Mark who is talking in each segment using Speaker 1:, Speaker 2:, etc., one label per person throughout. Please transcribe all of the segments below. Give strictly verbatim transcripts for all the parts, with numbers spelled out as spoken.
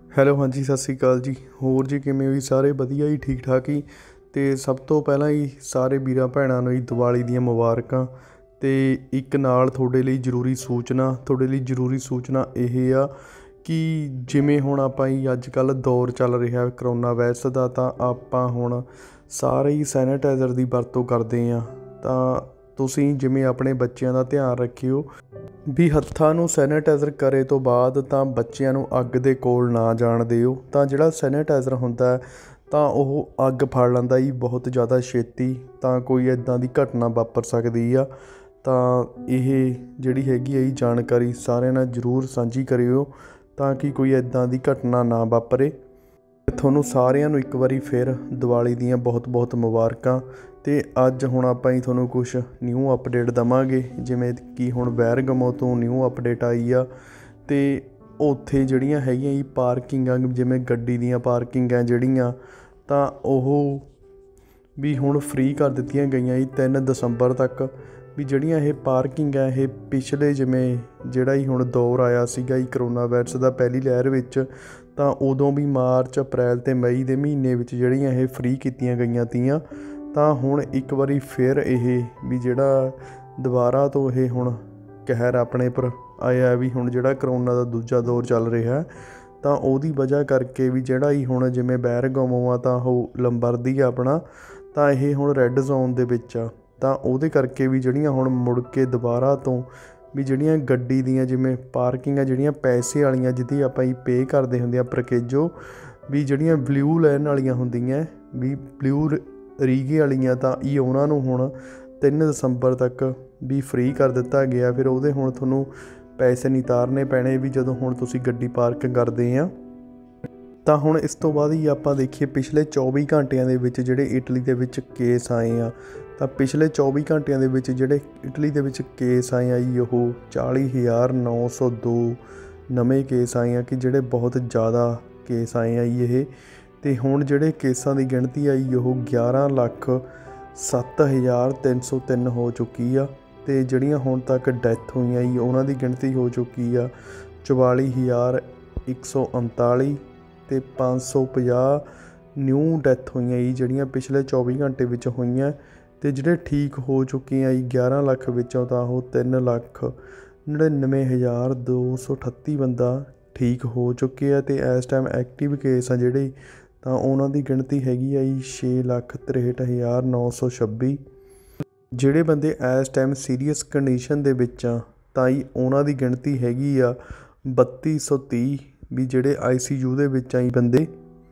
Speaker 1: Hello ਹਾਂਜੀ ਸਤਿ ਸ਼੍ਰੀ ਅਕਾਲ ਜੀ। ਹੋਰ ਜੀ ਕਿਵੇਂ ਵੀ ਸਾਰੇ ਵਧੀਆ ਜੀ, ਠੀਕ ਠਾਕ ਹੀ। ਅਤੇ ਸਭ ਤੋਂ ਪਹਿਲਾਂ ਹੀ ਸਾਰੇ ਵੀਰਾਂ ਭੈਣਾਂ ਨੂੰ ਜੀ ਦੀਵਾਲੀ ਦੀਆਂ ਮੁਬਾਰਕਾਂ। ਅਤੇ ਇੱਕ ਨਾਲ ਤੁਹਾਡੇ ਲਈ ਜ਼ਰੂਰੀ ਸੂਚਨਾ ਤੁਹਾਡੇ ਲਈ ਜ਼ਰੂਰੀ ਸੂਚਨਾ ਇਹ ਆ ਕਿ ਜਿਵੇਂ ਹੁਣ ਆਪਾਂ ਹੀ ਅੱਜ ਕੱਲ੍ਹ ਦੌਰ ਚੱਲ ਰਿਹਾ ਕਰੋਨਾ ਵਾਇਰਸ ਦਾ, ਤਾਂ ਆਪਾਂ ਹੁਣ ਸਾਰੇ ਹੀ ਸੈਨੇਟਾਈਜ਼ਰ ਦੀ ਵਰਤੋਂ ਕਰਦੇ ਹਾਂ। ਤਾਂ ਤੁਸੀਂ ਜਿਵੇਂ ਆਪਣੇ ਬੱਚਿਆਂ ਦਾ ਧਿਆਨ ਰੱਖਿਓ ਵੀ ਹੱਥਾਂ ਨੂੰ ਸੈਨੇਟਾਈਜ਼ਰ ਕਰੇ ਤੋਂ ਬਾਅਦ ਤਾਂ ਬੱਚਿਆਂ ਨੂੰ ਅੱਗ ਦੇ ਕੋਲ ਨਾ ਜਾਣ ਦਿਓ। ਤਾਂ ਜਿਹੜਾ ਸੈਨੇਟਾਈਜ਼ਰ ਹੁੰਦਾ ਤਾਂ ਉਹ ਅੱਗ ਫੜ ਲੈਂਦਾ ਜੀ ਬਹੁਤ ਜ਼ਿਆਦਾ ਛੇਤੀ, ਤਾਂ ਕੋਈ ਇੱਦਾਂ ਦੀ ਘਟਨਾ ਵਾਪਰ ਸਕਦੀ ਆ। ਤਾਂ ਇਹ ਜਿਹੜੀ ਹੈਗੀ ਹੈ ਜੀ ਜਾਣਕਾਰੀ ਸਾਰਿਆਂ ਨਾਲ ਜ਼ਰੂਰ ਸਾਂਝੀ ਕਰਿਓ ਤਾਂ ਕਿ ਕੋਈ ਇੱਦਾਂ ਦੀ ਘਟਨਾ ਨਾ ਵਾਪਰੇ। ਤੁਹਾਨੂੰ ਸਾਰਿਆਂ ਨੂੰ ਇੱਕ ਵਾਰੀ ਫਿਰ ਦੀਵਾਲੀ ਦੀਆਂ ਬਹੁਤ ਬਹੁਤ ਮੁਬਾਰਕਾਂ। ਅਤੇ ਅੱਜ ਹੁਣ ਆਪਾਂ ਹੀ ਤੁਹਾਨੂੰ ਕੁਛ ਨਿਊ ਅਪਡੇਟ ਦੇਵਾਂਗੇ, ਜਿਵੇਂ ਕਿ ਹੁਣ ਬੈਰਗਾਮੋ ਤੋਂ ਨਿਊ ਅਪਡੇਟ ਆਈ ਆ। ਅਤੇ ਉੱਥੇ ਜਿਹੜੀਆਂ ਹੈਗੀਆਂ ਜੀ ਪਾਰਕਿੰਗਾਂ, ਜਿਵੇਂ ਗੱਡੀ ਦੀਆਂ ਪਾਰਕਿੰਗਾਂ ਜਿਹੜੀਆਂ, ਤਾਂ ਉਹ ਵੀ ਹੁਣ ਫ੍ਰੀ ਕਰ ਦਿੱਤੀਆਂ ਗਈਆਂ ਜੀ ਤਿੰਨ ਦਸੰਬਰ ਤੱਕ। ਵੀ ਜਿਹੜੀਆਂ ਇਹ ਪਾਰਕਿੰਗ ਹੈ ਇਹ ਪਿਛਲੇ ਜਿਵੇਂ ਜਿਹੜਾ ਹੀ ਹੁਣ ਦੌਰ ਆਇਆ ਸੀਗਾ ਜੀ ਕਰੋਨਾ ਵਾਇਰਸ ਦਾ ਪਹਿਲੀ ਲਹਿਰ ਵਿੱਚ, ਤਾਂ ਉਦੋਂ ਵੀ ਮਾਰਚ ਅਪ੍ਰੈਲ ਅਤੇ ਮਈ ਦੇ ਮਹੀਨੇ ਵਿੱਚ ਜਿਹੜੀਆਂ ਇਹ ਫ੍ਰੀ ਕੀਤੀਆਂ ਗਈਆਂ ਤੀਆਂ। ਤਾਂ ਹੁਣ ਇੱਕ ਵਾਰੀ ਫਿਰ ਇਹ ਵੀ ਜਿਹੜਾ ਦੁਬਾਰਾ ਤੋਂ ਇਹ ਹੁਣ ਕਹਿਰ ਆਪਣੇ ਪਰ ਆਇਆ ਵੀ ਹੁਣ ਜਿਹੜਾ ਕਰੋਨਾ ਦਾ ਦੂਜਾ ਦੌਰ ਚੱਲ ਰਿਹਾ, ਤਾਂ ਉਹਦੀ ਵਜ੍ਹਾ ਕਰਕੇ ਵੀ ਜਿਹੜਾ ਹੀ ਹੁਣ ਜਿਵੇਂ ਬੈਰਗਾਮੋ ਆ ਤਾਂ ਉਹ ਲੰਬਰਦੀ ਆ ਆਪਣਾ, ਤਾਂ ਇਹ ਹੁਣ ਰੈੱਡ ਜ਼ੋਨ ਦੇ ਵਿੱਚ ਆ। ਤਾਂ ਉਹਦੇ ਕਰਕੇ ਵੀ ਜਿਹੜੀਆਂ ਹੁਣ ਮੁੜ ਕੇ ਦੁਬਾਰਾ ਤੋਂ ਵੀ ਜਿਹੜੀਆਂ ਗੱਡੀ ਦੀਆਂ ਜਿਵੇਂ ਪਾਰਕਿੰਗਾਂ ਜਿਹੜੀਆਂ ਪੈਸੇ ਵਾਲੀਆਂ ਜਿਹਦੀ ਆਪਾਂ ਹੀ ਪੇ ਕਰਦੇ ਹੁੰਦੇ ਆ ਪ੍ਰਕੇਜੋ, ਵੀ ਜਿਹੜੀਆਂ ਬਲਿਊ ਲਾਈਨ ਵਾਲੀਆਂ ਹੁੰਦੀਆਂ ਵੀ ਬਲਿਊ ਰੀਗੇ ਵਾਲੀਆਂ, ਤਾਂ ਇਹ ਉਹਨਾਂ ਨੂੰ ਹੁਣ ਤਿੰਨ ਦਸੰਬਰ ਤੱਕ ਵੀ ਫ੍ਰੀ ਕਰ ਦਿੱਤਾ ਗਿਆ। ਫਿਰ ਉਹਦੇ ਹੁਣ ਤੁਹਾਨੂੰ ਪੈਸੇ ਨਹੀਂ ਤਾਰਨੇ ਪੈਣੇ ਵੀ ਜਦੋਂ ਹੁਣ ਤੁਸੀਂ ਗੱਡੀ ਪਾਰਕ ਕਰਦੇ ਆ। ਤਾਂ ਹੁਣ ਇਸ ਤੋਂ ਬਾਅਦ ਹੀ ਆਪਾਂ ਦੇਖੀਏ ਪਿਛਲੇ ਚੌਵੀ ਘੰਟਿਆਂ ਦੇ ਵਿੱਚ ਜਿਹੜੇ ਇਟਲੀ ਦੇ ਵਿੱਚ ਕੇਸ ਆਏ ਆ, ਤਾਂ ਪਿਛਲੇ ਚੌਵੀ ਘੰਟਿਆਂ ਦੇ ਵਿੱਚ ਜਿਹੜੇ ਇਟਲੀ ਦੇ ਵਿੱਚ ਕੇਸ ਆਏ ਆ ਜੀ ਉਹ ਚਾਲੀ ਹਜ਼ਾਰ ਨੌ ਸੌ ਦੋ ਨਵੇਂ ਕੇਸ ਆਏ ਆ, ਕਿ ਜਿਹੜੇ ਬਹੁਤ ਜ਼ਿਆਦਾ ਕੇਸ ਆਏ ਆ ਜੀ ਇਹ। ਅਤੇ ਹੁਣ ਜਿਹੜੇ ਕੇਸਾਂ ਦੀ ਗਿਣਤੀ ਆਈ ਉਹ ਗਿਆਰਾਂ ਲੱਖ ਸੱਤ ਹਜ਼ਾਰ ਤਿੰਨ ਸੌ ਤਿੰਨ ਹੋ ਚੁੱਕੀ ਆ। ਅਤੇ ਜਿਹੜੀਆਂ ਹੁਣ ਤੱਕ ਡੈਥ ਹੋਈਆਂ ਜੀ ਉਹਨਾਂ ਦੀ ਗਿਣਤੀ ਹੋ ਚੁੱਕੀ ਆ ਚੁਤਾਲੀ ਹਜ਼ਾਰ ਇੱਕ ਸੌ ਉਨਤਾਲੀ, ਅਤੇ ਪੰਜ ਸੌ ਪੰਜਾਹ ਨਿਊ ਡੈਥ ਹੋਈਆਂ ਜੀ ਜਿਹੜੀਆਂ ਪਿਛਲੇ ਚੌਵੀ ਘੰਟੇ ਵਿੱਚ ਹੋਈਆਂ। ਅਤੇ ਜਿਹੜੇ ਠੀਕ ਹੋ ਚੁੱਕੇ ਆ ਜੀ ਗਿਆਰਾਂ ਲੱਖ ਵਿੱਚੋਂ ਤਾਂ ਉਹ ਤਿੰਨ ਲੱਖ ਨੜਿਨਵੇਂ ਹਜ਼ਾਰ ਦੋ ਸੌ ਅਠੱਤੀ ਬੰਦਾ ਠੀਕ ਹੋ ਚੁੱਕੇ ਆ। ਅਤੇ ਇਸ ਟਾਈਮ ਐਕਟਿਵ ਕੇਸ ਆ ਜਿਹੜੇ, ਤਾਂ ਉਹਨਾਂ ਦੀ ਗਿਣਤੀ ਹੈਗੀ ਆ ਜੀ ਛੇ ਲੱਖ ਤ੍ਰੇਹਠ ਹਜ਼ਾਰ ਨੌ ਸੌ ਛੱਬੀ। ਜਿਹੜੇ ਬੰਦੇ ਇਸ ਟਾਈਮ ਸੀਰੀਅਸ ਕੰਡੀਸ਼ਨ ਦੇ ਵਿੱਚ ਆ ਤਾਂ ਜੀ ਉਹਨਾਂ ਦੀ ਗਿਣਤੀ ਹੈਗੀ ਆ ਬੱਤੀ ਸੌ ਤੀਹ, ਵੀ ਜਿਹੜੇ ਆਈ ਸੀ ਯੂ ਦੇ ਵਿੱਚ ਆਈ ਬੰਦੇ।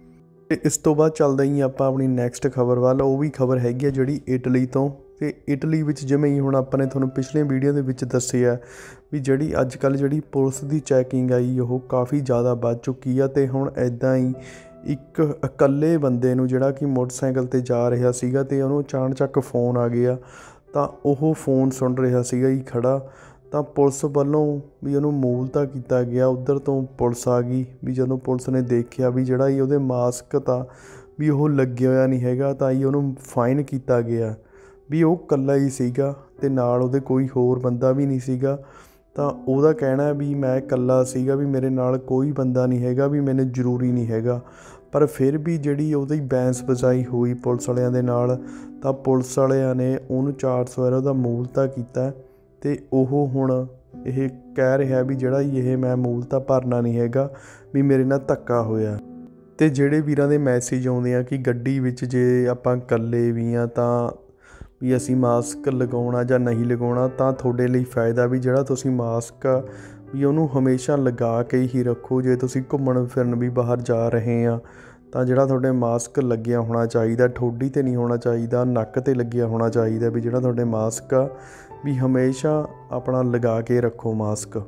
Speaker 1: ਅਤੇ ਇਸ ਤੋਂ ਬਾਅਦ ਚੱਲਦੇ ਹੀ ਆਪਾਂ ਆਪਣੀ ਨੈਕਸਟ ਖਬਰ ਵੱਲ। ਉਹ ਵੀ ਖਬਰ ਹੈਗੀ ਆ ਜਿਹੜੀ ਇਟਲੀ ਤੋਂ। ਅਤੇ ਇਟਲੀ ਵਿੱਚ ਜਿਵੇਂ ਹੀ ਹੁਣ ਆਪਾਂ ਨੇ ਤੁਹਾਨੂੰ ਪਿਛਲੀਆਂ ਵੀਡੀਓ ਦੇ ਵਿੱਚ ਦੱਸਿਆ ਵੀ ਜਿਹੜੀ ਅੱਜ ਕੱਲ੍ਹ ਜਿਹੜੀ ਪੁਲਿਸ ਦੀ ਚੈਕਿੰਗ ਆਈ ਉਹ ਕਾਫੀ ਜ਼ਿਆਦਾ ਵੱਧ ਚੁੱਕੀ ਆ। ਅਤੇ ਹੁਣ ਇੱਦਾਂ ਹੀ ਇੱਕ ਇਕੱਲੇ ਬੰਦੇ ਨੂੰ ਜਿਹੜਾ ਕਿ ਮੋਟਰਸਾਈਕਲ 'ਤੇ ਜਾ ਰਿਹਾ ਸੀਗਾ, ਅਤੇ ਉਹਨੂੰ ਅਚਾਨਚੱਕ ਫੋਨ ਆ ਗਿਆ, ਤਾਂ ਉਹ ਫੋਨ ਸੁਣ ਰਿਹਾ ਸੀਗਾ ਜੀ ਖੜ੍ਹਾ। ਤਾਂ ਪੁਲਿਸ ਵੱਲੋਂ ਵੀ ਉਹਨੂੰ ਮੂਲਤਾ ਕੀਤਾ ਗਿਆ, ਉੱਧਰ ਤੋਂ ਪੁਲਿਸ ਆ ਗਈ। ਵੀ ਜਦੋਂ ਪੁਲਿਸ ਨੇ ਦੇਖਿਆ ਵੀ ਜਿਹੜਾ ਜੀ ਉਹਦੇ ਮਾਸਕ ਤਾਂ ਵੀ ਉਹ ਲੱਗਿਆ ਹੋਇਆ ਨਹੀਂ ਹੈਗਾ, ਤਾਂ ਜੀ ਉਹਨੂੰ ਫਾਈਨ ਕੀਤਾ ਗਿਆ। ਵੀ ਉਹ ਇਕੱਲਾ ਹੀ ਸੀਗਾ ਅਤੇ ਨਾਲ ਉਹਦੇ ਕੋਈ ਹੋਰ ਬੰਦਾ ਵੀ ਨਹੀਂ ਸੀਗਾ। ਤਾਂ ਉਹਦਾ ਕਹਿਣਾ ਵੀ ਮੈਂ ਇਕੱਲਾ ਸੀਗਾ, ਵੀ ਮੇਰੇ ਨਾਲ ਕੋਈ ਬੰਦਾ ਨਹੀਂ ਹੈਗਾ, ਵੀ ਮੈਨੂੰ ਜ਼ਰੂਰੀ ਨਹੀਂ ਹੈਗਾ। ਪਰ ਫਿਰ ਵੀ ਜਿਹੜੀ ਉਹਦੀ ਬਹਿਸ ਬਜ਼ਾਈ ਹੋਈ ਪੁਲਿਸ ਵਾਲਿਆਂ ਦੇ ਨਾਲ, ਤਾਂ ਪੁਲਿਸ ਵਾਲਿਆਂ ਨੇ ਉਹਨੂੰ ਚਾਰ ਸੌ ਯੂਰੋ ਦਾ ਮੂਲਤਾ ਕੀਤਾ। ਅਤੇ ਉਹ ਹੁਣ ਇਹ ਕਹਿ ਰਿਹਾ ਵੀ ਜਿਹੜਾ ਇਹ ਮੈਂ ਮੂਲਤਾ ਭਰਨਾ ਨਹੀਂ ਹੈਗਾ, ਵੀ ਮੇਰੇ ਨਾਲ ਧੱਕਾ ਹੋਇਆ। ਅਤੇ ਜਿਹੜੇ ਵੀਰਾਂ ਦੇ ਮੈਸੇਜ ਆਉਂਦੇ ਆ ਕਿ ਗੱਡੀ ਵਿੱਚ ਜੇ ਆਪਾਂ ਇਕੱਲੇ ਵੀ ਹਾਂ ਤਾਂ ਵੀ ਅਸੀਂ ਮਾਸਕ ਲਗਾਉਣਾ ਜਾਂ ਨਹੀਂ ਲਗਾਉਣਾ, ਤਾਂ ਤੁਹਾਡੇ ਲਈ ਫਾਇਦਾ ਵੀ ਜਿਹੜਾ ਤੁਸੀਂ ਮਾਸਕ ਆ ਵੀ ਉਹਨੂੰ ਹਮੇਸ਼ਾ ਲਗਾ ਕੇ ਹੀ ਰੱਖੋ। ਜੇ ਤੁਸੀਂ ਘੁੰਮਣ ਫਿਰਨ ਵੀ ਬਾਹਰ ਜਾ ਰਹੇ ਆ ਤਾਂ ਜਿਹੜਾ ਤੁਹਾਡੇ ਮਾਸਕ ਲੱਗਿਆ ਹੋਣਾ ਚਾਹੀਦਾ, ਠੋਡੀ 'ਤੇ ਨਹੀਂ ਹੋਣਾ ਚਾਹੀਦਾ, ਨੱਕ 'ਤੇ ਲੱਗਿਆ ਹੋਣਾ ਚਾਹੀਦਾ। ਵੀ ਜਿਹੜਾ ਤੁਹਾਡੇ ਮਾਸਕ ਆ ਵੀ ਹਮੇਸ਼ਾ ਆਪਣਾ ਲਗਾ ਕੇ ਰੱਖੋ ਮਾਸਕ।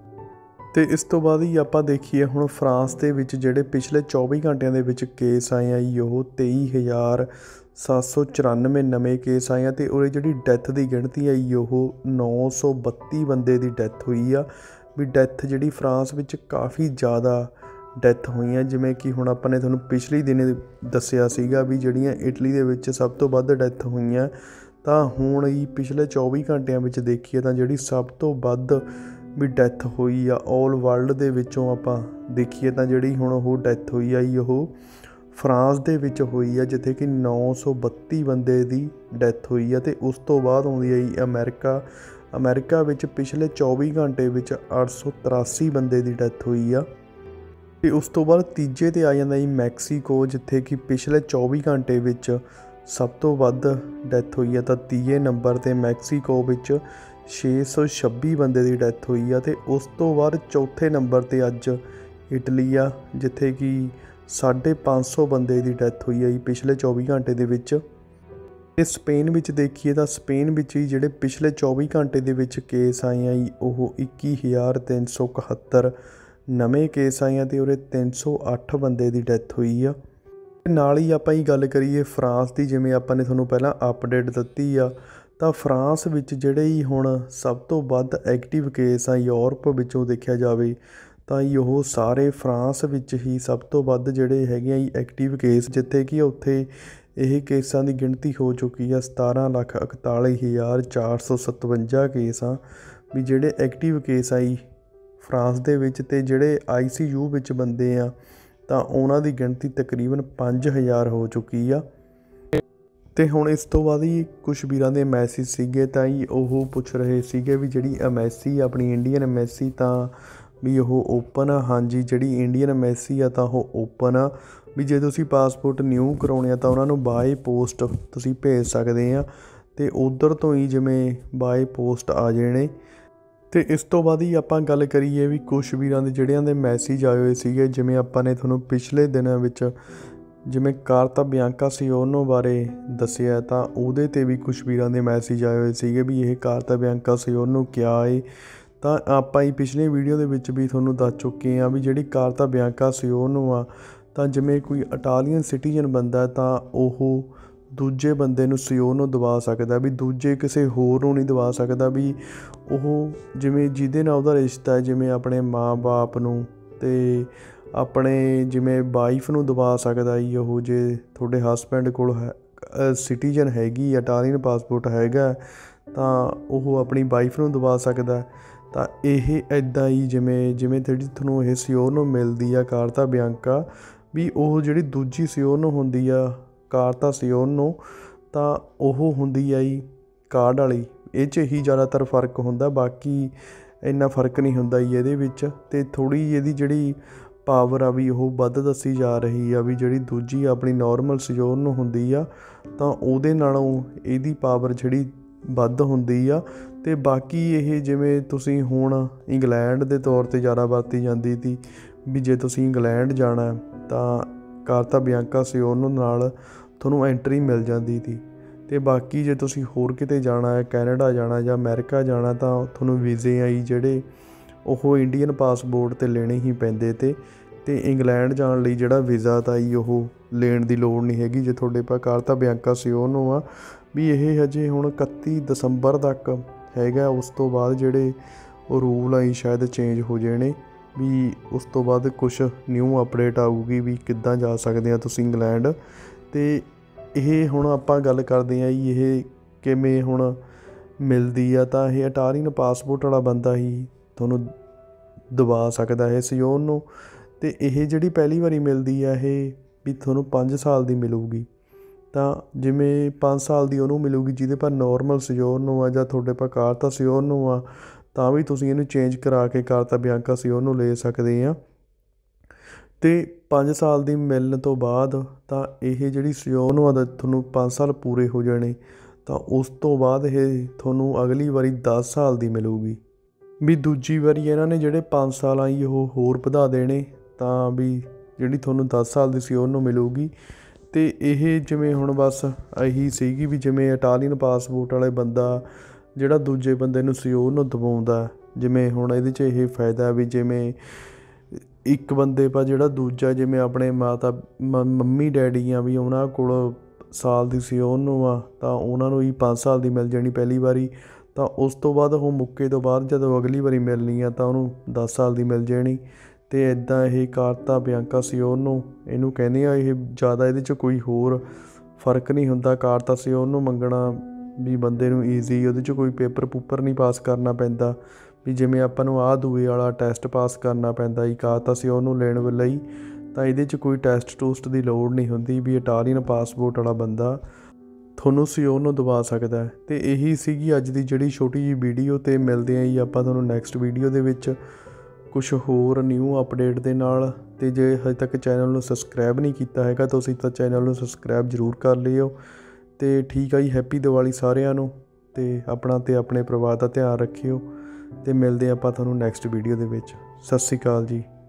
Speaker 1: ਅਤੇ ਇਸ ਤੋਂ ਬਾਅਦ ਹੀ ਆਪਾਂ ਦੇਖੀਏ ਹੁਣ ਫਰਾਂਸ ਦੇ ਵਿੱਚ ਜਿਹੜੇ ਪਿਛਲੇ ਚੌਵੀ ਘੰਟਿਆਂ ਦੇ ਵਿੱਚ ਕੇਸ ਆਏ ਆ ਜੀ ਉਹ ਤੇਈ ਹਜ਼ਾਰ ਸੱਤ ਸੌ ਚੁਰਾਨਵੇਂ ਨਵੇਂ ਕੇਸ ਆਏ ਆ। ਅਤੇ ਉਹਦੀ ਜਿਹੜੀ ਡੈਥ ਦੀ ਗਿਣਤੀ ਆਈ ਉਹ ਨੌ ਸੌ ਬੱਤੀ ਬੰਦੇ ਦੀ ਡੈਥ ਹੋਈ ਆ। ਵੀ ਡੈਥ ਜਿਹੜੀ ਫਰਾਂਸ ਵਿੱਚ ਕਾਫੀ ਜ਼ਿਆਦਾ ਡੈਥ ਹੋਈਆਂ, ਜਿਵੇਂ ਕਿ ਹੁਣ ਆਪਾਂ ਨੇ ਤੁਹਾਨੂੰ ਪਿਛਲੇ ਦਿਨ ਦੱਸਿਆ ਸੀਗਾ ਵੀ ਜਿਹੜੀਆਂ ਇਟਲੀ ਦੇ ਵਿੱਚ ਸਭ ਤੋਂ ਵੱਧ ਡੈਥ ਹੋਈਆਂ। ਤਾਂ ਹੁਣ ਹੀ ਪਿਛਲੇ ਚੌਵੀ ਘੰਟਿਆਂ ਵਿੱਚ ਦੇਖੀਏ ਤਾਂ ਜਿਹੜੀ ਸਭ ਤੋਂ ਵੱਧ ਵੀ ਡੈਥ ਹੋਈ ਆ ਆਲ ਵਰਲਡ ਦੇ ਵਿੱਚੋਂ ਆਪਾਂ ਦੇਖੀਏ ਤਾਂ ਜਿਹੜੀ ਹੁਣ ਉਹ ਡੈਥ ਹੋਈ ਆ ਜੀ ਉਹ ਫਰਾਂਸ ਦੇ ਵਿੱਚ ਹੋਈ ਆ, ਜਿੱਥੇ ਕਿ ਨੌ ਸੌ ਬੱਤੀ ਬੰਦੇ ਦੀ ਡੈਥ ਹੋਈ ਆ। ਅਤੇ ਉਸ ਤੋਂ ਬਾਅਦ ਆਉਂਦੀ ਆ ਜੀ ਅਮਰੀਕਾ ਅਮਰੀਕਾ ਵਿੱਚ ਪਿਛਲੇ ਚੌਵੀ ਘੰਟੇ ਵਿੱਚ ਅੱਠ ਸੌ ਤਰਾਸੀ ਬੰਦੇ ਦੀ ਡੈਥ ਹੋਈ ਆ। ਅਤੇ ਉਸ ਤੋਂ ਬਾਅਦ ਤੀਜੇ 'ਤੇ ਆ ਜਾਂਦਾ ਜੀ ਮੈਕਸੀਕੋ, ਜਿੱਥੇ ਕਿ ਪਿਛਲੇ ਚੌਵੀ ਘੰਟੇ ਵਿੱਚ ਸਭ ਤੋਂ ਵੱਧ ਡੈਥ ਹੋਈ ਆ। ਤਾਂ ਤੀਏ ਨੰਬਰ 'ਤੇ ਮੈਕਸੀਕੋ ਵਿੱਚ ਛੇ ਸੌ ਛੱਬੀ ਬੰਦੇ ਦੀ ਡੈਥ ਹੋਈ ਆ। ਅਤੇ ਉਸ ਤੋਂ ਬਾਅਦ ਚੌਥੇ ਨੰਬਰ 'ਤੇ ਅੱਜ ਇਟਲੀ ਆ, ਜਿੱਥੇ ਕਿ ਸਾਢੇ ਪੰਜ ਸੌ ਬੰਦੇ ਦੀ ਡੈਥ ਹੋਈ ਆ ਜੀ ਪਿਛਲੇ ਚੌਵੀ ਘੰਟੇ ਦੇ ਵਿੱਚ। ਅਤੇ ਸਪੇਨ ਵਿੱਚ ਦੇਖੀਏ ਤਾਂ ਸਪੇਨ ਵਿੱਚ ਹੀ ਜਿਹੜੇ ਪਿਛਲੇ ਚੌਵੀ ਘੰਟੇ ਦੇ ਵਿੱਚ ਕੇਸ ਆਏ ਆ ਜੀ ਉਹ ਇੱਕੀ ਹਜ਼ਾਰ ਤਿੰਨ ਸੌ ਇਕਹੱਤਰ ਨਵੇਂ ਕੇਸ ਆਏ ਆ ਅਤੇ ਉਹਦੇ ਤਿੰਨ ਸੌ ਅੱਠ ਬੰਦੇ ਦੀ ਡੈਥ ਹੋਈ ਆ। ਨਾਲ ਹੀ ਆਪਾਂ ਹੀ ਗੱਲ ਕਰੀਏ ਫਰਾਂਸ ਦੀ, ਜਿਵੇਂ ਆਪਾਂ ਨੇ ਤੁਹਾਨੂੰ ਪਹਿਲਾਂ ਅਪਡੇਟ ਦਿੱਤੀ ਆ, ਤਾਂ ਫਰਾਂਸ ਵਿੱਚ ਜਿਹੜੇ ਹੀ ਹੁਣ ਸਭ ਤੋਂ ਵੱਧ ਐਕਟਿਵ ਕੇਸ ਆ ਯੂਰਪ ਵਿੱਚੋਂ ਦੇਖਿਆ ਜਾਵੇ ਤਾਂ ਜੀ ਉਹ ਸਾਰੇ ਫਰਾਂਸ ਵਿੱਚ ਹੀ ਸਭ ਤੋਂ ਵੱਧ ਜਿਹੜੇ ਹੈਗੇ ਆ ਜੀ ਐਕਟਿਵ ਕੇਸ, ਜਿੱਥੇ ਕਿ ਉੱਥੇ ਇਹ ਕੇਸਾਂ ਦੀ ਗਿਣਤੀ ਹੋ ਚੁੱਕੀ ਆ ਸਤਾਰਾਂ ਲੱਖ ਇਕਤਾਲੀ ਹਜ਼ਾਰ ਚਾਰ ਸੌ ਸਤਵੰਜਾ ਕੇਸ ਆ ਵੀ ਜਿਹੜੇ ਐਕਟਿਵ ਕੇਸ ਆ ਜੀ ਫਰਾਂਸ ਦੇ ਵਿੱਚ। ਅਤੇ ਜਿਹੜੇ ਆਈ ਸੀ ਯੂ ਵਿੱਚ ਬੰਦੇ ਆ ਤਾਂ ਉਹਨਾਂ ਦੀ ਗਿਣਤੀ ਤਕਰੀਬਨ ਪੰਜ ਹਜ਼ਾਰ ਹੋ ਚੁੱਕੀ ਆ। ਅਤੇ ਹੁਣ ਇਸ ਤੋਂ ਬਾਅਦ ਹੀ ਕੁਛ ਵੀਰਾਂ ਦੇ ਮੈਸੇਜ ਸੀਗੇ ਤਾਂ ਜੀ ਉਹ ਪੁੱਛ ਰਹੇ ਸੀਗੇ ਵੀ ਜਿਹੜੀ ਐਮਬੈਸੀ ਆਪਣੀ ਇੰਡੀਅਨ ਐਮਬੈਸੀ ਤਾਂ ਵੀ ਉਹ ਓਪਨ ਆ। ਹਾਂਜੀ, ਜਿਹੜੀ ਇੰਡੀਅਨ ਐਮਬੈਸੀ ਆ ਤਾਂ ਉਹ ਓਪਨ ਆ। ਵੀ ਜੇ ਤੁਸੀਂ ਪਾਸਪੋਰਟ ਨਿਊ ਕਰਾਉਣੇ ਆ ਤਾਂ ਉਹਨਾਂ ਨੂੰ ਬਾਏ ਪੋਸਟ ਤੁਸੀਂ ਭੇਜ ਸਕਦੇ ਆ ਅਤੇ ਉੱਧਰ ਤੋਂ ਹੀ ਜਿਵੇਂ ਬਾਏ ਪੋਸਟ ਆ ਜਾਣੇ। ਅਤੇ ਇਸ ਤੋਂ ਬਾਅਦ ਹੀ ਆਪਾਂ ਗੱਲ ਕਰੀਏ ਵੀ ਕੁਛ ਵੀਰਾਂ ਦੇ ਜਿਹੜਿਆਂ ਦੇ ਮੈਸੇਜ ਆਏ ਹੋਏ ਸੀਗੇ, ਜਿਵੇਂ ਆਪਾਂ ਨੇ ਤੁਹਾਨੂੰ ਪਿਛਲੇ ਦਿਨਾਂ ਵਿੱਚ ਜਿਵੇਂ ਕਾਰਤਾ ਬਿਆਂਕਾ ਸਿਓਰਨੋ ਬਾਰੇ ਦੱਸਿਆ ਤਾਂ ਉਹਦੇ 'ਤੇ ਵੀ ਕੁਛ ਵੀਰਾਂ ਦੇ ਮੈਸੇਜ ਆਏ ਹੋਏ ਸੀਗੇ ਵੀ ਇਹ ਕਾਰਤਾ ਬਿਆਂਕਾ ਸਿਓਰਨੋ ਕਿਆ ਏ। ਤਾਂ ਆਪਾਂ ਹੀ ਪਿਛਲੇ ਵੀਡੀਓ ਦੇ ਵਿੱਚ ਵੀ ਤੁਹਾਨੂੰ ਦੱਸ ਚੁੱਕੇ ਹਾਂ ਵੀ ਜਿਹੜੀ ਕਾਰਤਾ ਬਿਆਂਕਾ ਸਿਓਰਨੋ ਆ ਤਾਂ ਜਿਵੇਂ ਕੋਈ ਇਟਾਲੀਅਨ ਸਿਟੀਜ਼ਨ ਬੰਦਾ ਤਾਂ ਉਹ ਦੂਜੇ ਬੰਦੇ ਨੂੰ ਸਿਓਰਨੋ ਦਵਾ ਸਕਦਾ, ਵੀ ਦੂਜੇ ਕਿਸੇ ਹੋਰ ਨੂੰ ਨਹੀਂ ਦਵਾ ਸਕਦਾ। ਵੀ ਉਹ ਜਿਵੇਂ ਜਿਹਦੇ ਨਾਲ ਉਹਦਾ ਰਿਸ਼ਤਾ ਹੈ, ਜਿਵੇਂ ਆਪਣੇ ਮਾਂ ਬਾਪ ਨੂੰ ਅਤੇ ਆਪਣੇ ਜਿਵੇਂ ਵਾਈਫ ਨੂੰ ਦਵਾ ਸਕਦਾ ਜੀ ਉਹ, ਜੇ ਤੁਹਾਡੇ ਹਸਬੈਂਡ ਕੋਲ ਹੈ ਸਿਟੀਜ਼ਨ ਹੈਗੀ ਇਟਾਲੀਅਨ ਪਾਸਪੋਰਟ ਹੈਗਾ ਤਾਂ ਉਹ ਆਪਣੀ ਵਾਈਫ ਨੂੰ ਦਵਾ ਸਕਦਾ। ਤਾਂ ਇਹ ਇੱਦਾਂ ਹੀ ਜਿਵੇਂ ਜਿਵੇਂ ਜਿਹੜੀ ਤੁਹਾਨੂੰ ਇਹ ਸਿਓਰਨੋ ਮਿਲਦੀ ਆ ਕਾਰਤਾ ਬਿਆਂਕਾ, ਵੀ ਉਹ ਜਿਹੜੀ ਦੂਜੀ ਸਿਓਰਨੋ ਹੁੰਦੀ ਆ ਕਾਰਤਾ ਸਿਓਰਨੋ ਤਾਂ ਉਹ ਹੁੰਦੀ ਆ ਜੀ ਕਾਰਡ ਵਾਲੀ। ਇਹ 'ਚ ਹੀ ਜ਼ਿਆਦਾਤਰ ਫ਼ਰਕ ਹੁੰਦਾ, ਬਾਕੀ ਇੰਨਾ ਫ਼ਰਕ ਨਹੀਂ ਹੁੰਦਾ ਜੀ ਇਹਦੇ ਵਿੱਚ। ਅਤੇ ਥੋੜ੍ਹੀ ਇਹਦੀ ਜਿਹੜੀ ਪਾਵਰ ਆ ਵੀ ਉਹ ਵੱਧ ਦੱਸੀ ਜਾ ਰਹੀ ਆ ਵੀ ਜਿਹੜੀ ਦੂਜੀ ਆਪਣੀ ਨੋਰਮਲ ਸਿਓਰਨੋ ਹੁੰਦੀ ਆ ਤਾਂ ਉਹਦੇ ਨਾਲੋਂ ਇਹਦੀ ਪਾਵਰ ਜਿਹੜੀ ਵੱਧ ਹੁੰਦੀ ਆ। ਅਤੇ ਬਾਕੀ ਇਹ ਜਿਵੇਂ ਤੁਸੀਂ ਹੁਣ ਇੰਗਲੈਂਡ ਦੇ ਤੌਰ 'ਤੇ ਜ਼ਿਆਦਾ ਵਰਤੀ ਜਾਂਦੀ ਸੀ ਵੀ ਜੇ ਤੁਸੀਂ ਇੰਗਲੈਂਡ ਜਾਣਾ ਤਾਂ ਕਾਰਤਾ ਬਿਆਂਕਾ ਸਿਓਰਨੋ ਨਾਲ ਤੁਹਾਨੂੰ ਐਂਟਰੀ ਮਿਲ ਜਾਂਦੀ ਸੀ। ਅਤੇ ਬਾਕੀ ਜੇ ਤੁਸੀਂ ਹੋਰ ਕਿਤੇ ਜਾਣਾ ਹੈ, ਕੈਨੇਡਾ ਜਾਣਾ ਜਾਂ ਅਮਰੀਕਾ ਜਾਣਾ ਤਾਂ ਤੁਹਾਨੂੰ ਵੀਜ਼ੇ ਆਈ ਜਿਹੜੇ ਉਹ ਇੰਡੀਅਨ ਪਾਸਪੋਰਟ 'ਤੇ ਲੈਣੇ ਹੀ ਪੈਂਦੇ ਤੇ। ਅਤੇ ਇੰਗਲੈਂਡ ਜਾਣ ਲਈ ਜਿਹੜਾ ਵੀਜ਼ਾ ਤਾਂ ਜੀ ਉਹ ਲੈਣ ਦੀ ਲੋੜ ਨਹੀਂ ਹੈਗੀ ਜੇ ਤੁਹਾਡੇ ਪਾ ਕਾਰਤਾ ਬਿਆਂਕਾ ਸਿਓਰਨੋ ਆ। ਵੀ ਇਹ ਹਜੇ ਹੁਣ ਇਕੱਤੀ ਦਸੰਬਰ ਤੱਕ ਹੈਗਾ, ਉਸ ਤੋਂ ਬਾਅਦ ਜਿਹੜੇ ਉਹ ਰੂਲ ਆਈ ਸ਼ਾਇਦ ਚੇਂਜ ਹੋ ਜਾਣੇ, ਵੀ ਉਸ ਤੋਂ ਬਾਅਦ ਕੁਛ ਨਿਊ ਅਪਡੇਟ ਆਊਗੀ ਵੀ ਕਿੱਦਾਂ ਜਾ ਸਕਦੇ ਆ ਤੁਸੀਂ ਇੰਗਲੈਂਡ। ਅਤੇ ਇਹ ਹੁਣ ਆਪਾਂ ਗੱਲ ਕਰਦੇ ਹਾਂ ਜੀ ਇਹ ਕਿਵੇਂ ਹੁਣ ਮਿਲਦੀ ਆ, ਤਾਂ ਇਹ ਇਟਾਲੀਅਨ ਪਾਸਪੋਰਟ ਵਾਲਾ ਬੰਦਾ ਹੀ ਤੁਹਾਨੂੰ ਦਵਾ ਸਕਦਾ ਇਹ ਸਿਓਰਨੋ। ਅਤੇ ਇਹ ਜਿਹੜੀ ਪਹਿਲੀ ਵਾਰੀ ਮਿਲਦੀ ਆ ਇਹ ਵੀ ਤੁਹਾਨੂੰ ਪੰਜ ਸਾਲ ਦੀ ਮਿਲੂਗੀ। ਤਾਂ ਜਿਵੇਂ ਪੰਜ ਸਾਲ ਦੀ ਉਹਨੂੰ ਮਿਲੂਗੀ ਜਿਹਦੇ ਪਰ ਨੋਰਮਲ ਸਿਓਰਨੋ ਆ ਜਾਂ ਤੁਹਾਡੇ ਪਾ ਕਾਰਤਾ ਸਿਓਰਨੋ ਆ ਤਾਂ ਵੀ ਤੁਸੀਂ ਇਹਨੂੰ ਚੇਂਜ ਕਰਾ ਕੇ ਕਾਰਤਾ ਬਿਆਂਕਾ ਸਿਓਰਨੋ ਲੈ ਸਕਦੇ ਆ। ਅਤੇ ਪੰਜ ਸਾਲ ਦੀ ਮਿਲਣ ਤੋਂ ਬਾਅਦ ਤਾਂ ਇਹ ਜਿਹੜੀ ਸਿਓਰਨੋ ਆ ਤੁਹਾਨੂੰ ਪੰਜ ਸਾਲ ਪੂਰੇ ਹੋ ਜਾਣੇ ਤਾਂ ਉਸ ਤੋਂ ਬਾਅਦ ਇਹ ਤੁਹਾਨੂੰ ਅਗਲੀ ਵਾਰੀ ਦਸ ਸਾਲ ਦੀ ਮਿਲੂਗੀ। ਵੀ ਦੂਜੀ ਵਾਰੀ ਇਹਨਾਂ ਨੇ ਜਿਹੜੇ ਪੰਜ ਸਾਲ ਆਈ ਉਹ ਹੋਰ ਵਧਾ ਦੇਣੇ ਤਾਂ ਵੀ ਜਿਹੜੀ ਤੁਹਾਨੂੰ ਦਸ ਸਾਲ ਦੀ ਸਿਓਰਨੋ ਮਿਲੂਗੀ। ਅਤੇ ਇਹ ਜਿਵੇਂ ਹੁਣ ਬਸ ਇਹੀ ਸੀਗੀ ਵੀ ਜਿਵੇਂ ਇਟਾਲੀਅਨ ਪਾਸਪੋਰਟ ਵਾਲੇ ਬੰਦਾ ਜਿਹੜਾ ਦੂਜੇ ਬੰਦੇ ਨੂੰ ਸਿਓਰਨੋ ਦਵਾਉਂਦਾ, ਜਿਵੇਂ ਹੁਣ ਇਹਦੇ 'ਚ ਇਹ ਫਾਇਦਾ ਵੀ ਜਿਵੇਂ ਇੱਕ ਬੰਦੇ ਪਾ ਜਿਹੜਾ ਦੂਜਾ ਜਿਵੇਂ ਆਪਣੇ ਮਾਤਾ ਮ ਮੰਮੀ ਡੈਡੀ ਆ ਵੀ ਉਹਨਾਂ ਕੋਲ ਸਾਲ ਦੀ ਸਿਓਰਨੋ ਆ ਤਾਂ ਉਹਨਾਂ ਨੂੰ ਹੀ ਪੰਜ ਸਾਲ ਦੀ ਮਿਲ ਜਾਣੀ ਪਹਿਲੀ ਵਾਰੀ। ਤਾਂ ਉਸ ਤੋਂ ਬਾਅਦ ਉਹ ਮੁੱਕੇ ਤੋਂ ਬਾਅਦ ਜਦੋਂ ਅਗਲੀ ਵਾਰੀ ਮਿਲਣੀ ਆ ਤਾਂ ਉਹਨੂੰ ਦਸ ਸਾਲ ਦੀ ਮਿਲ ਜਾਣੀ। ਅਤੇ ਇੱਦਾਂ ਇਹ ਕਾਰਤਾ ਬਿਆਂਕਾ ਸਿਓਰਨੋ ਇਹਨੂੰ ਕਹਿੰਦੇ ਆ। ਇਹ ਜ਼ਿਆਦਾ ਇਹਦੇ 'ਚ ਕੋਈ ਹੋਰ ਫ਼ਰਕ ਨਹੀਂ ਹੁੰਦਾ। ਕਾਰਤਾ ਸਿਓਰਨੋ ਮੰਗਣਾ ਵੀ ਬੰਦੇ ਨੂੰ ਈਜ਼ੀ, ਉਹਦੇ 'ਚ ਕੋਈ ਪੇਪਰ ਪੂਪਰ ਨਹੀਂ ਪਾਸ ਕਰਨਾ ਪੈਂਦਾ ਵੀ ਜਿਵੇਂ ਆਪਾਂ ਨੂੰ ਆਹ ਦੂਏ ਵਾਲਾ ਟੈਸਟ ਪਾਸ ਕਰਨਾ ਪੈਂਦਾ ਇਕਾਹਠ ਨੂੰ ਲੈਣ ਲਈ, ਤਾਂ ਇਹਦੇ 'ਚ ਕੋਈ ਟੈਸਟ ਟੂਸਟ ਦੀ ਲੋੜ ਨਹੀਂ ਹੁੰਦੀ ਵੀ ਇਟਾਲੀਅਨ ਪਾਸਪੋਰਟ ਵਾਲਾ ਬੰਦਾ ਤੁਹਾਨੂੰ ਸਿਓ ਨੂੰ ਦਵਾ ਸਕਦਾ। ਅਤੇ ਇਹੀ ਸੀਗੀ ਅੱਜ ਦੀ ਜਿਹੜੀ ਛੋਟੀ ਜਿਹੀ ਵੀਡੀਓ, ਅਤੇ ਮਿਲਦੇ ਹਾਂ ਜੀ ਆਪਾਂ ਤੁਹਾਨੂੰ ਨੈਕਸਟ ਵੀਡੀਓ ਦੇ ਵਿੱਚ ਕੁਛ ਹੋਰ ਨਿਊ ਅਪਡੇਟ ਦੇ ਨਾਲ। ਅਤੇ ਜੇ ਹਜੇ ਤੱਕ ਚੈਨਲ ਨੂੰ ਸਬਸਕ੍ਰਾਈਬ ਨਹੀਂ ਕੀਤਾ ਹੈਗਾ ਤੁਸੀਂ ਤਾਂ ਚੈਨਲ ਨੂੰ ਸਬਸਕ੍ਰਾਈਬ ਜ਼ਰੂਰ ਕਰ ਲਿਓ। ਅਤੇ ਠੀਕ ਆ ਜੀ, ਹੈਪੀ ਦੀਵਾਲੀ ਸਾਰਿਆਂ ਨੂੰ, ਅਤੇ ਆਪਣਾ ਅਤੇ ਆਪਣੇ ਪਰਿਵਾਰ ਦਾ ਧਿਆਨ ਰੱਖਿਓ। ਅਤੇ ਮਿਲਦੇ ਆਪਾਂ ਤੁਹਾਨੂੰ ਨੈਕਸਟ ਵੀਡੀਓ ਦੇ ਵਿੱਚ। ਸਤਿ ਸ਼੍ਰੀ ਅਕਾਲ ਜੀ।